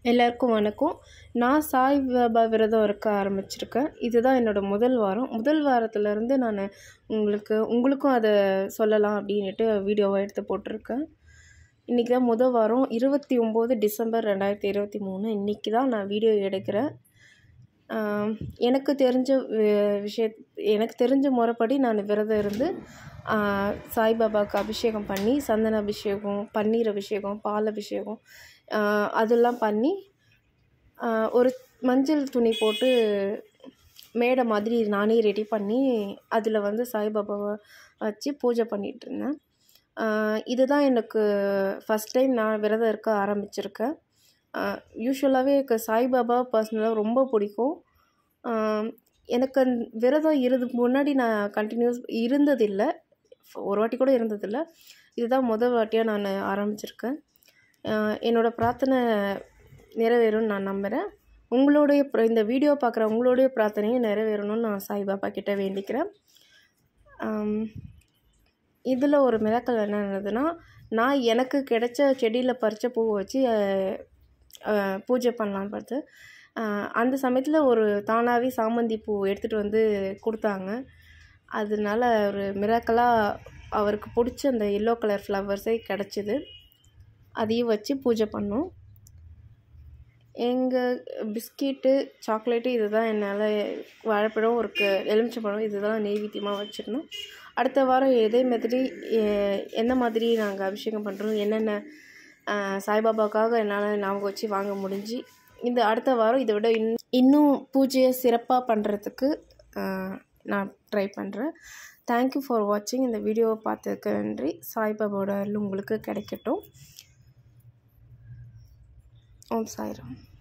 எல்லாருக்கும் வணக்கம். நான் சாய் பாபா விரதம் இருக்க ஆரம்பிச்சிருக்கேன். இதுதான் என்னோடய முதல் வாரம். முதல் வாரத்துலேருந்து நான் உங்களுக்கும் அதை சொல்லலாம் அப்படின்ட்டு வீடியோவை எடுத்து போட்டிருக்கேன். இன்றைக்கி தான் முதல் வாரம் 29 டிசம்பர் 2023. இன்றைக்கி தான் நான் வீடியோ எடுக்கிறேன். எனக்கு தெரிஞ்ச முறைப்படி நான் விரதம் இருந்து சாய்பாபாவுக்கு அபிஷேகம் பண்ணி, சந்தன அபிஷேகம், பன்னீர் அபிஷேகம், பால் அபிஷேகம் அதெல்லாம் பண்ணி ஒரு மஞ்சள் துணி போட்டு மேடை மாதிரி நானே ரெடி பண்ணி அதில் சாய்பாபாவை வச்சு பூஜை பண்ணிகிட்ருந்தேன். இதுதான் எனக்கு ஃபஸ்ட் டைம் நான் விரதம் இருக்க ஆரம்பிச்சிருக்கேன். யூஸ்வலாகவே எனக்கு சாய்பாபா பர்சனலாக ரொம்ப பிடிக்கும். எனக்கு விரதம் இருந்ததுக்கு முன்னாடி நான் கண்டினியூஸ் இருந்ததில்லை, ஒரு வாட்டி கூட இருந்ததில்லை. இதுதான் முதல் வாட்டியாக நான் ஆரம்பிச்சிருக்கேன். என்னோடய பிரார்த்தனை நிறைவேறும்னு நான் நம்புகிறேன். இந்த வீடியோ பார்க்குற உங்களுடைய பிரார்த்தனையும் நிறைவேறணும்னு நான் சாய்பாபா கிட்டே வேண்டிக்கிறேன். இதில் ஒரு மிராக்கிள் என்ன நடந்ததுன்னா, நான் எனக்கு கிடைச்ச செடியில் பறித்த பூவை வச்சு பூஜை பண்ணலான்னு பார்த்து அந்த சமயத்தில் ஒரு தானாகவே சாமந்தி பூ எடுத்துகிட்டு வந்து கொடுத்தாங்க. அதனால ஒரு மிராக்கலாக அவருக்கு பிடிச்ச அந்த எல்லோ கலர் ஃப்ளவர்ஸே கிடச்சிது. அதையும் வச்சு பூஜை பண்ணோம். எங்கள் பிஸ்கெட்டு, சாக்லேட்டு இதுதான் என்னால், வாழைப்பழம், ஒரு எலுமிச்சம்பழம் இதுதான் நெய்வேத்தியமாக வச்சுருந்தோம். அடுத்த வாரம் இதே மாதிரி என்ன மாதிரி நாங்கள் அபிஷேகம் பண்ணுறோம், என்னென்ன சாய்பாபாவுக்காக என்னால் ஞாபகம் வச்சு வாங்க முடிஞ்சு, இந்த அடுத்த வாரம் இதை விட இன்னும் பூஜையை சிறப்பாக பண்ணுறதுக்கு நான் ட்ரை பண்ணுறேன். தேங்க்யூ ஃபார் வாட்சிங். இந்த வீடியோவை பார்த்ததுக்கு நன்றி. சாய்பாபாவோட அருள் உங்களுக்கு கிடைக்கட்டும். ஓம் சாய்ராம்.